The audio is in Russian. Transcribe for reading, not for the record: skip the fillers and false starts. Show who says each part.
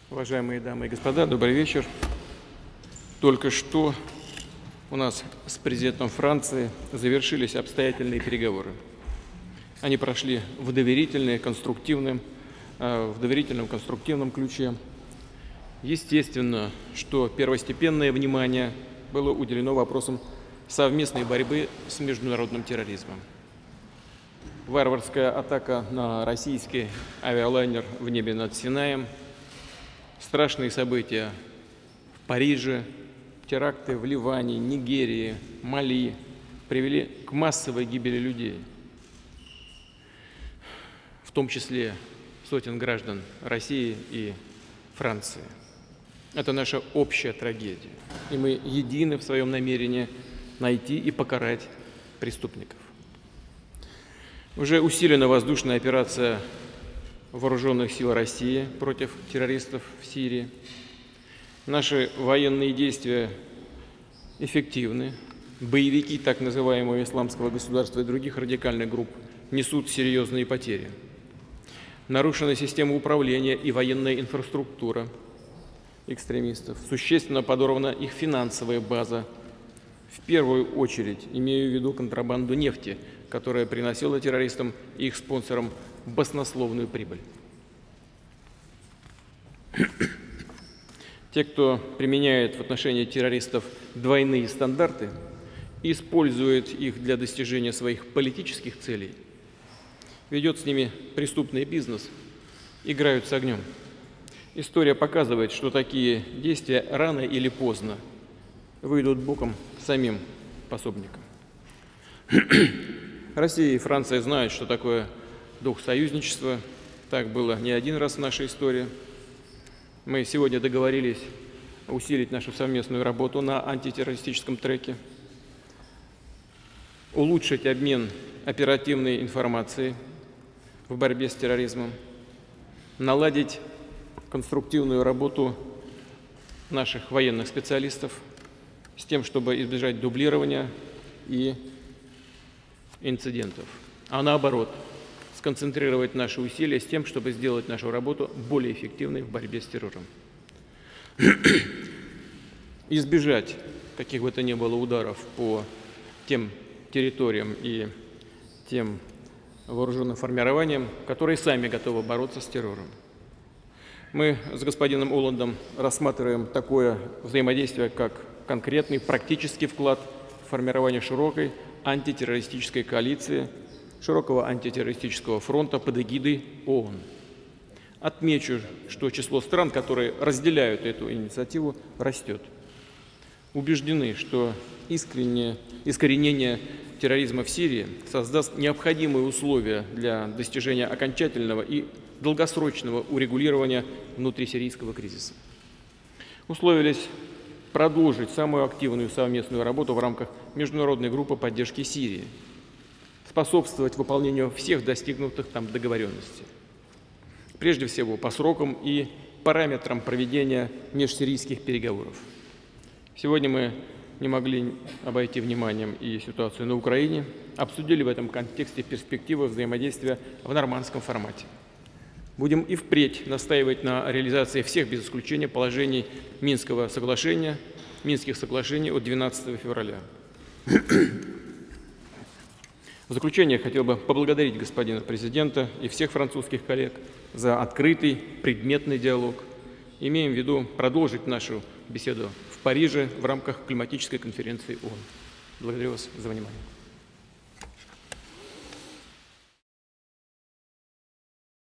Speaker 1: Уважаемые дамы и господа, добрый вечер. Только что у нас с президентом Франции завершились обстоятельные переговоры. Они прошли в доверительном, конструктивном ключе. Естественно, что первостепенное внимание было уделено вопросам совместной борьбы с международным терроризмом. Варварская атака на российский авиалайнер в небе над Синаем, страшные события в Париже, теракты в Ливане, Нигерии, Мали привели к массовой гибели людей, в том числе сотен граждан России и Франции. Это наша общая трагедия, и мы едины в своем намерении найти и покарать преступников. Уже усилена воздушная операция Вооруженных сил России против террористов в Сирии. Наши военные действия эффективны. Боевики так называемого Исламского государства и других радикальных групп несут серьезные потери. Нарушена система управления и военная инфраструктура экстремистов. Существенно подорвана их финансовая база. В первую очередь имею в виду контрабанду нефти, которая приносила террористам и их спонсорам баснословную прибыль. Те, кто применяет в отношении террористов двойные стандарты, использует их для достижения своих политических целей, ведет с ними преступный бизнес, играют с огнем. История показывает, что такие действия рано или поздно выйдут боком самим пособникам. Россия и Франция знают, что такое дух союзничества. Так было не один раз в нашей истории. Мы сегодня договорились усилить нашу совместную работу на антитеррористическом треке, улучшить обмен оперативной информацией в борьбе с терроризмом, наладить конструктивную работу наших военных специалистов с тем, чтобы избежать дублирования и инцидентов, а наоборот, сконцентрировать наши усилия с тем, чтобы сделать нашу работу более эффективной в борьбе с террором. Избежать каких бы то ни было ударов по тем территориям и тем вооруженным формированиям, которые сами готовы бороться с террором. Мы с господином Олландом рассматриваем такое взаимодействие как конкретный практический вклад в формирование широкой антитеррористической коалиции, широкого антитеррористического фронта под эгидой ООН. Отмечу, что число стран, которые разделяют эту инициативу, растет. Убеждены, что искоренение терроризма в Сирии создаст необходимые условия для достижения окончательного и долгосрочного урегулирования внутрисирийского кризиса. Условились продолжить самую активную совместную работу в рамках международной группы поддержки Сирии, способствовать выполнению всех достигнутых там договоренностей, прежде всего по срокам и параметрам проведения межсирийских переговоров. Сегодня мы не могли обойти вниманием и ситуацию на Украине, обсудили в этом контексте перспективы взаимодействия в нормандском формате. Будем и впредь настаивать на реализации всех без исключения положений Минских соглашений от 12 февраля. В заключение я хотел бы поблагодарить господина президента и всех французских коллег за открытый, предметный диалог. Имеем в виду продолжить нашу беседу в Париже в рамках климатической конференции ООН. Благодарю вас за внимание.